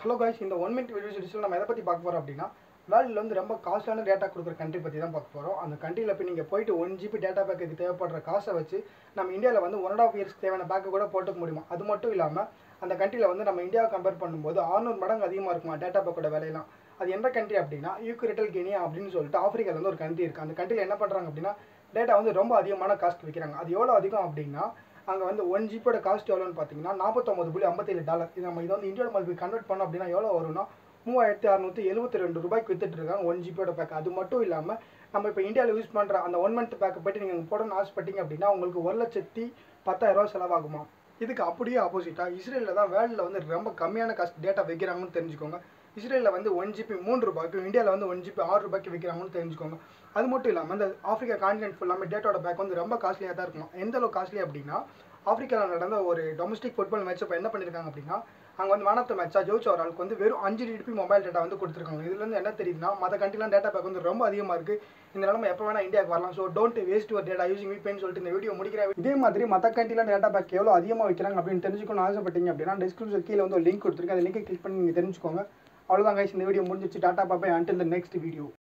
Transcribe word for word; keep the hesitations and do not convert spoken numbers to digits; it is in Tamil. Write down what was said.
ஹலோ காய்ஸ், இந்த ஒன் மினிட் வீடியோ சீரிஸில் நம்ம எதை பற்றி பார்க்க போகிறோம் அப்படின்னா, வேர்ல்டில் வந்து ரொம்ப காஸ்ட்லியான டேட்டா கொடுக்குற கண்ட்ரி பற்றி தான் பார்க்க போகிறோம். அந்த கண்ட்ரியில் போய் நீங்கள் போயிட்டு ஒன் ஜிபி டேட்டா பேக்குக்கு தேவைப்படுற காசை வச்சு நம்ம இந்தியாவில் வந்து ஒன் அண்ட் ஆஃப் இயர்ஸ்க்கு தேவையான பேக்கு கூட போட்டுக்க முடியுமா? அது மட்டும் இல்லாமல் அந்த கண்ட்ரியில் வந்து நம்ம இந்தியாவை கம்பேர் பண்ணும்போது ஆறுநூறு மடங்கு அதிகமாக இருக்குமா டேட்டா பேக்கோட விலையெல்லாம். அது எந்த கண்ட்ரி அப்படின்னா ஈக்குவரிட்டல் கினியா அப்படின்னு சொல்லிட்டு ஆஃப்ரிக்காவில் வந்து ஒரு கண்ட்ரி இருக்குது. அந்த கண்ட்ரியில் என்ன பண்ணுறாங்க அப்படின்னா, டேட்டா வந்து ரொம்ப அதிகமான காஸ்ட் விற்கிறாங்க. அது எவ்வளோ அதிகம் அப்படின்னா, அங்கே வந்து ஒன் ஜிபியோட காஸ்ட் எவ்வளோன்னு பார்த்தீங்கன்னா நாற்பத்தொம்பது புள்ளி ஐம்பத்தேழு டாலர். இது நம்ம இதை வந்து இந்தியோட மதிப்பு கன்வெர்ட் பண்ணோம் அப்படின்னா எவ்வளோ வரும்னா மூவாயிரத்தி அறுநூற்றி எழுபத்தி ரெண்டு ரூபாய்க்கு வித்துட்டு இருக்காங்க ஒன் ஜிபியோட பேக். அது மட்டும் இல்லாமல் நம்ம இப்போ இந்தியாவில் யூஸ் பண்ணுற அந்த ஒன் மந்த் பேக்கை போய்ட்டு நீங்கள் போடணும்னு ஆசைப்பட்டீங்க அப்படின்னா உங்களுக்கு ஒரு லட்சத்தி பத்தாயிரம் ரூபா செலவாகுமா? இதுக்கு அப்படியே ஆப்போசிட்டாக இஸ்ரேலில் தான் வேர்ல்டில் வந்து ரொம்ப கம்மியான காஸ்ட் டேட்டா வைக்கிறாங்கன்னு தெரிஞ்சுக்கோங்க. இஸ்ரேலில் வந்து ஒன் ஜிபி மூன்று ரூபாய்க்கும் இந்தியாவில் வந்து ஒன் ஜிபி ஆறு ரூபாய்க்கு விற்கிறாங்கன்னு தெரிஞ்சுக்கோங்க. அது மட்டும் இல்லாமல் இந்த ஆஃப்ரிக்கா கான்டினென்ட் ஃபுல்லாமே டேட்டாவோட பேக் வந்து ரொம்ப காஸ்ட்லியாக தான் இருக்கும். எந்த அளவுக்கு காஸ்ட்லி அப்படின்னா, ஆஃப்ரிக்காவில் நடந்த ஒரு டொமஸ்டிக் ஃபுட்பால் மேட்ச் இப்போ என்ன பண்ணியிருக்காங்க அப்படின்னா, அங்கே வந்து மேன் ஆஃப் த மேட்சாக ஜோதிச்ச ஒரு ஆளுக்கு வந்து வெறும் அஞ்சு ஜிபி மொபைல் டேட்டா வந்து கொடுத்துருக்காங்க. இதுலேருந்து என்ன தெரியுதுன்னா, மற்ற கண்ட்ரிலாம் டேட்டா பேக் வந்து ரொம்ப அதிகமாக இருக்குது. இந்த நிலமை எப்போ வேணால் இந்தியாவுக்கு வரலாம். So don't waste your data using VPN சொல்லிட்டு இந்த வீடியோ முடிக்கிறேன். இதே மாதிரி மற்ற கண்ட்ரிலாம் டேட்டா பேக் எவ்வளோ அதிகமாக வைக்கிறாங்க அப்படின்னு தெரிஞ்சுக்கணும்னு ஆசைப்பட்டீங்க அப்படின்னா, டிஸ்கிரிப்ஷன் கீழே வந்து ஒரு லிங்க் கொடுத்துருக்கேன். அந்த லிங்கை கிளிக் பண்ணி நீங்கள் தெரிஞ்சுக்கோங்க. அவ்வளோதான் கைஸ், இந்த வீடியோ முடிஞ்சிச்சு. டாட்டா பாப்பா, அன்டில் தி நெக்ஸ்ட் வீடியோ.